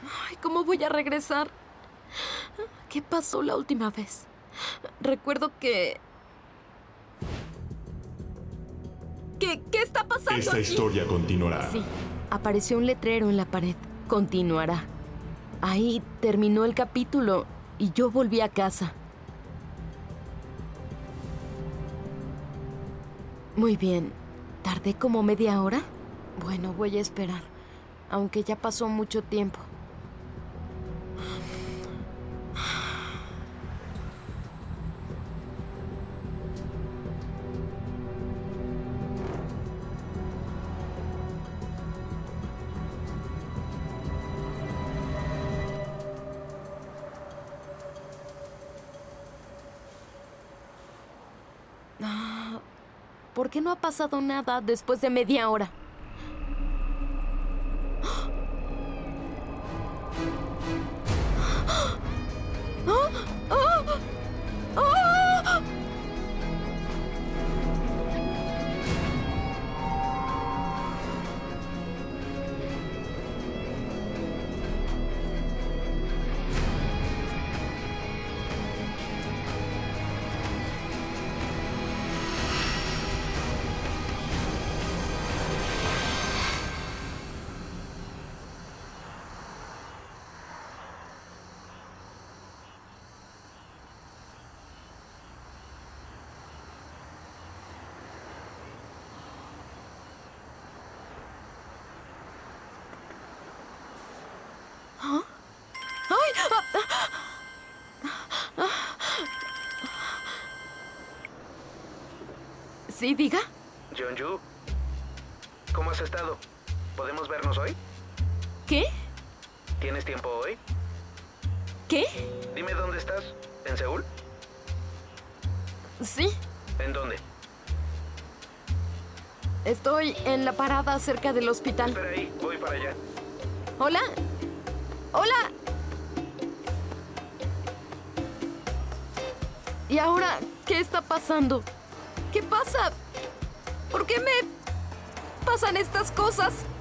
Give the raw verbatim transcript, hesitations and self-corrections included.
Ay, ¿cómo voy a regresar? ¿Qué pasó la última vez? Recuerdo que... ¿Qué, qué está pasando Esta aquí? historia continuará. Sí, apareció un letrero en la pared. Continuará. Ahí terminó el capítulo y yo volví a casa. Muy bien. ¿Tardé como media hora? Bueno, voy a esperar. Aunque ya pasó mucho tiempo. ¿Por qué no ha pasado nada después de media hora? ¿Sí, diga? Yeonju, ¿cómo has estado? ¿Podemos vernos hoy? ¿Qué? ¿Tienes tiempo hoy? ¿Qué? Dime dónde estás. ¿En Seúl? Sí. ¿En dónde? Estoy en la parada cerca del hospital. Espera ahí, voy para allá. ¿Hola? ¡Hola! ¿Y ahora qué está pasando? ¿Qué pasa? ¿Por qué me pasan estas cosas?